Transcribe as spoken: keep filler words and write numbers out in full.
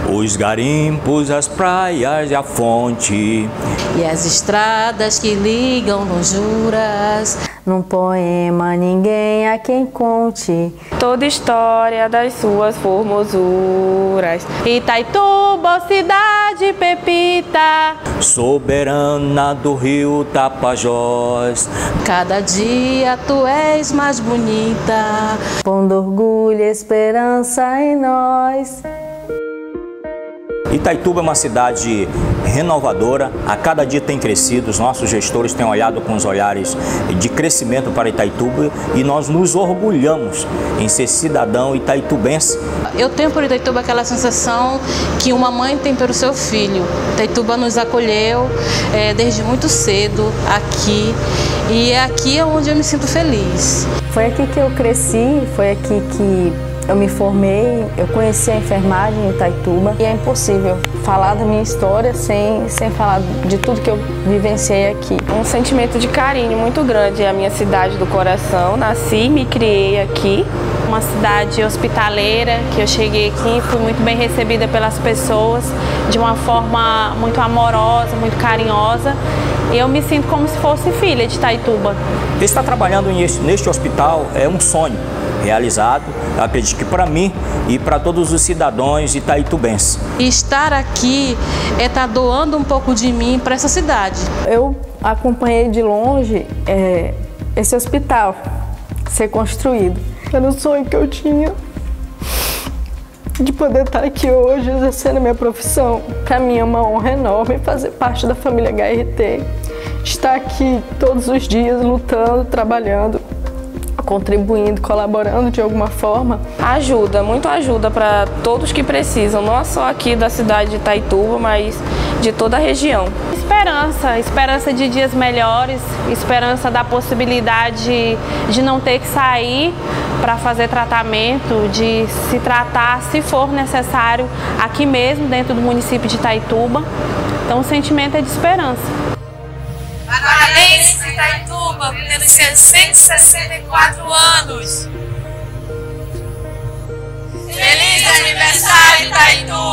Os garimpos, as praias e a fonte, e as estradas que ligam nos Juras. Num poema ninguém a quem conte toda história das suas formosuras. Itaituba, cidade pepita, soberana do rio Tapajós. Cada dia tu és mais bonita, pondo orgulho e esperança em nós. Itaituba é uma cidade renovadora, a cada dia tem crescido, os nossos gestores têm olhado com os olhares de crescimento para Itaituba e nós nos orgulhamos em ser cidadão itaitubense. Eu tenho por Itaituba aquela sensação que uma mãe tem pelo seu filho. Itaituba nos acolheu é, desde muito cedo aqui e é aqui onde eu me sinto feliz. Foi aqui que eu cresci, foi aqui que eu me formei, eu conheci a enfermagem em Itaituba e é impossível falar da minha história sem, sem falar de tudo que eu vivenciei aqui. Um sentimento de carinho muito grande, é a minha cidade do coração, nasci e me criei aqui. Uma cidade hospitaleira, que eu cheguei aqui e fui muito bem recebida pelas pessoas, de uma forma muito amorosa, muito carinhosa. E eu me sinto como se fosse filha de Itaituba. Estar trabalhando neste hospital é um sonho realizado, eu acredito que para mim e para todos os cidadãos itaitubenses. E estar aqui é estar doando um pouco de mim para essa cidade. Eu acompanhei de longe é, esse hospital ser construído. Era o sonho que eu tinha de poder estar aqui hoje exercendo a minha profissão. Para mim é uma honra enorme fazer parte da família H R T, estar aqui todos os dias lutando, trabalhando, contribuindo, colaborando de alguma forma. Ajuda, muito ajuda para todos que precisam, não só aqui da cidade de Itaituba, mas de toda a região. Esperança, esperança de dias melhores, esperança da possibilidade de não ter que sair para fazer tratamento, de se tratar, se for necessário, aqui mesmo dentro do município de Itaituba. Então o sentimento é de esperança. Parabéns, Itaituba, pelos seus cento e sessenta e quatro anos. Feliz aniversário, Itaituba!